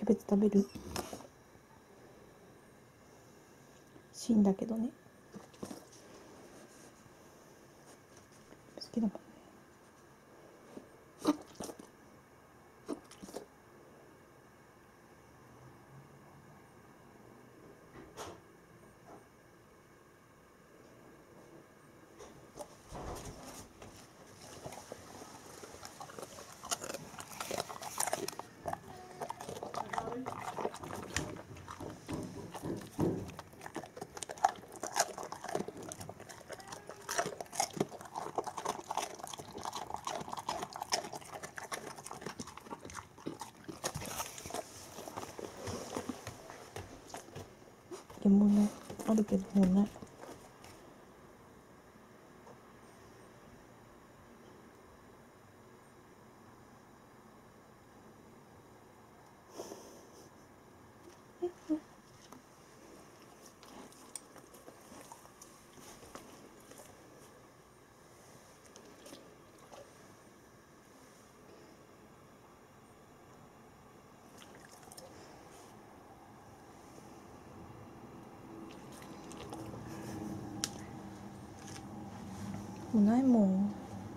ャベツ食べる？芯だけどね。好きだもんね。煮物あるけどもうない。もうないもん。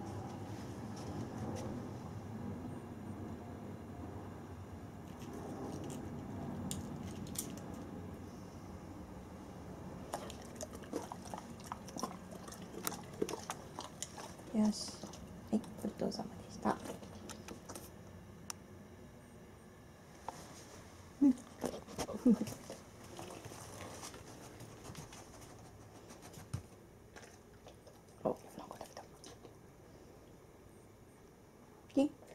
よし、はい、ごちそうさまでした。お、なんか食べた。